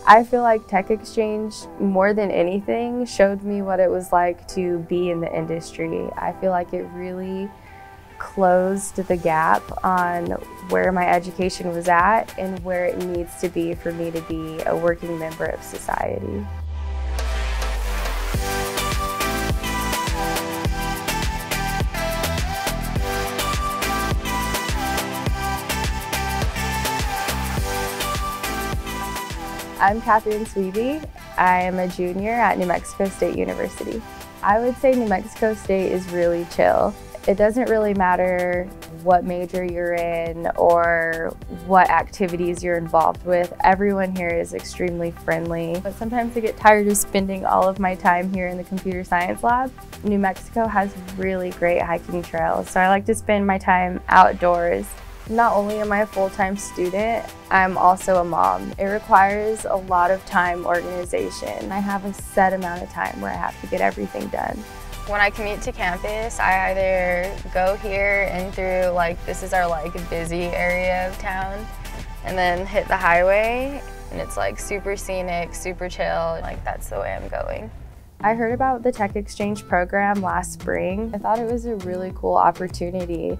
I feel like Tech Exchange, more than anything, showed me what it was like to be in the industry. I feel like it really closed the gap on where my education was at and where it needs to be for me to be a working member of society. I'm Sweebe. I am a junior at New Mexico State University. I would say New Mexico State is really chill. It doesn't really matter what major you're in or what activities you're involved with. Everyone here is extremely friendly. But sometimes I get tired of spending all of my time here in the computer science lab. New Mexico has really great hiking trails, so I like to spend my time outdoors. Not only am I a full-time student, I'm also a mom. It requires a lot of time organization. I have a set amount of time where I have to get everything done. When I commute to campus, I either go here and through this is our busy area of town, and then hit the highway, and it's super scenic, super chill. That's the way I'm going. I heard about the Tech Exchange program last spring. I thought it was a really cool opportunity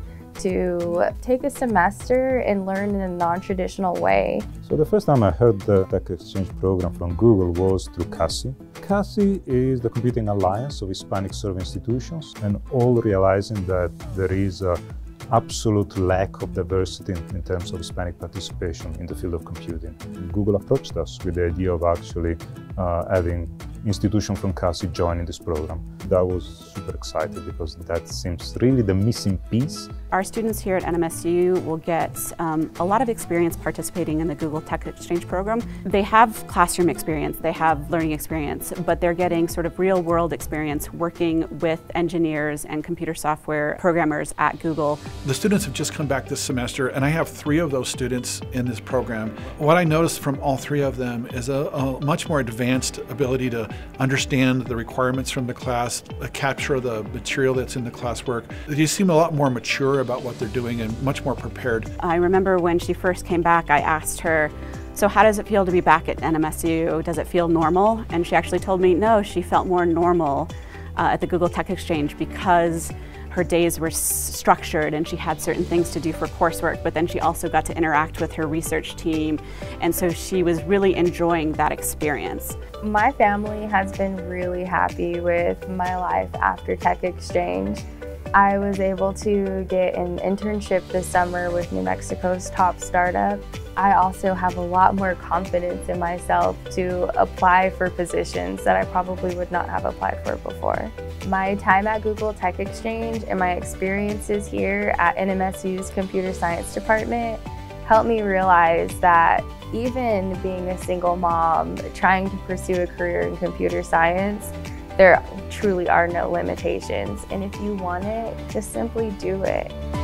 to take a semester and learn in a non-traditional way. So the first time I heard the Tech Exchange program from Google was through CASI. CASI is the Computing Alliance of Hispanic-Serving Institutions, and all realizing that there is an absolute lack of diversity in terms of Hispanic participation in the field of computing. Google approached us with the idea of actually having institutions from CASI joining this program. That was super exciting because that seems really the missing piece. Our students here at NMSU will get a lot of experience participating in the Google Tech Exchange program. They have classroom experience, they have learning experience, but they're getting sort of real-world experience working with engineers and computer software programmers at Google. The students have just come back this semester, and I have 3 of those students in this program. What I noticed from all 3 of them is a much more advanced ability to understand the requirements from the class, capture the material that's in the classwork. They seem a lot more mature about what they're doing and much more prepared. I remember when she first came back, I asked her, so how does it feel to be back at NMSU? Does it feel normal? And she actually told me, no, she felt more normal at the Google Tech Exchange because her days were structured and she had certain things to do for coursework, but then she also got to interact with her research team, and so she was really enjoying that experience. My family has been really happy with my life after Tech Exchange. I was able to get an internship this summer with New Mexico's top startup. I also have a lot more confidence in myself to apply for positions that I probably would not have applied for before. My time at Google Tech Exchange and my experiences here at NMSU's Computer Science Department helped me realize that even being a single mom trying to pursue a career in computer science, there truly are no limitations. And if you want it, just simply do it.